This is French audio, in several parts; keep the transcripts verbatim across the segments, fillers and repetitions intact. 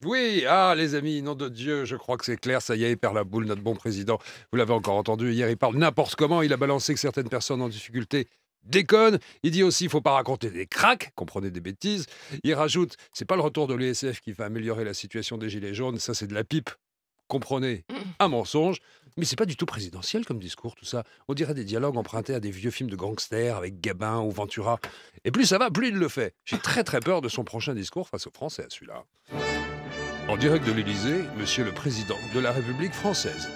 Oui, ah les amis, nom de Dieu, je crois que c'est clair, ça y est, il perd la boule, notre bon président. Vous l'avez encore entendu, hier il parle n'importe comment, il a balancé que certaines personnes en difficulté déconnent. Il dit aussi, il faut pas raconter des cracks, comprenez des bêtises. Il rajoute, c'est pas le retour de l'E S F qui va améliorer la situation des gilets jaunes, ça c'est de la pipe. Comprenez, un mensonge. Mais c'est pas du tout présidentiel comme discours, tout ça. On dirait des dialogues empruntés à des vieux films de gangsters avec Gabin ou Ventura. Et plus ça va, plus il le fait. J'ai très très peur de son prochain discours face aux Français à celui-là. En direct de l'Élysée, monsieur le président de la République française.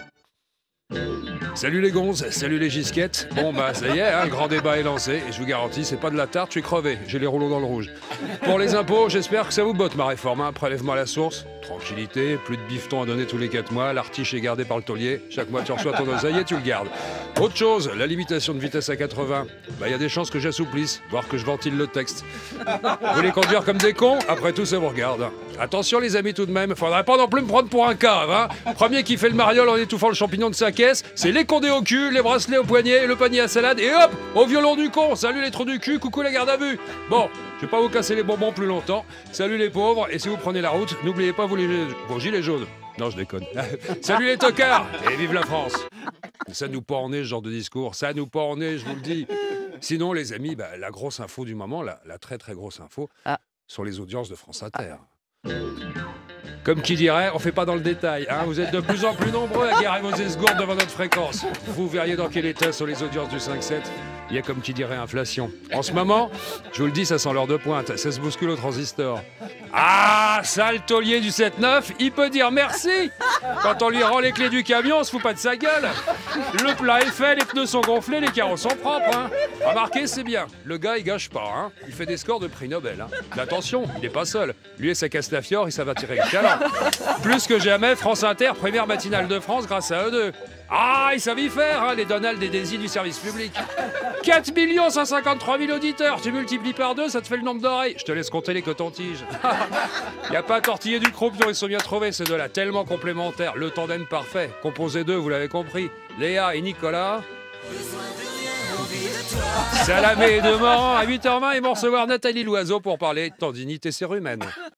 Salut les gonzes, salut les gisquettes. Bon bah ça y est, un grand débat est lancé et je vous garantis, c'est pas de la tarte, je suis crevé, j'ai les rouleaux dans le rouge. Pour les impôts, j'espère que ça vous botte ma réforme, hein. Prélèvement à la source, tranquillité, plus de bifton à donner tous les quatre mois, l'artiche est gardée par le taulier, chaque mois tu reçois ton oseille et tu le gardes. Autre chose, la limitation de vitesse à quatre-vingts, bah y a des chances que j'assouplisse, voire que je ventile le texte. Vous voulez conduire comme des cons? Après tout ça vous regarde. Attention les amis tout de même, faudrait pas non plus me prendre pour un cave, hein. Premier qui fait le mariole en étouffant le champignon de sa caisse, c'est les condés au cul, les bracelets au poignet, le panier à salade et hop, au violon du con. Salut les trous du cul, coucou la garde à vue. Bon, je vais pas vous casser les bonbons plus longtemps. Salut les pauvres, et si vous prenez la route, n'oubliez pas vos, les... vos gilets jaunes. Non, je déconne. Salut les tocards, et vive la France. Ça nous pend en nez ce genre de discours, ça nous pend en nez, je vous le dis. Sinon les amis, bah, la grosse info du moment, la, la très très grosse info, ah. sont les audiences de France Inter. Comme qui dirait, on fait pas dans le détail, hein. Vous êtes de plus en plus nombreux à garer vos esgourdes devant notre fréquence. Vous verriez dans quel état sont les audiences du cinq sept. Il y a comme qui dirait inflation. En ce moment, je vous le dis, ça sent l'heure de pointe, ça se bouscule au transistor. Ah, ça, le taulier du sept neuf, il peut dire merci. Quand on lui rend les clés du camion, on se fout pas de sa gueule. Le plat est fait, les pneus sont gonflés, les carreaux sont propres, hein. Remarquez, c'est bien. Le gars, il gâche pas, hein. Il fait des scores de prix Nobel, hein. Mais attention, il est pas seul. Lui et sa Castafiore, il savent attirer le talent. Plus que jamais, France Inter, première matinale de France grâce à eux deux. Ah, ils savent y faire, hein, les Donald et Daisy du service public. quatre millions cent cinquante-trois mille auditeurs, tu multiplies par deux, ça te fait le nombre d'oreilles. Je te laisse compter les cotons-tiges. Y a pas à tortiller du croupion, ils sont bien trouvés, ces deux-là, tellement complémentaires. Le tandem parfait, composé d'eux, vous l'avez compris. Léa et Nicolas. Salamé et Demorand, à huit heures vingt, ils vont recevoir Nathalie Loiseau pour parler tendinite cérumaine.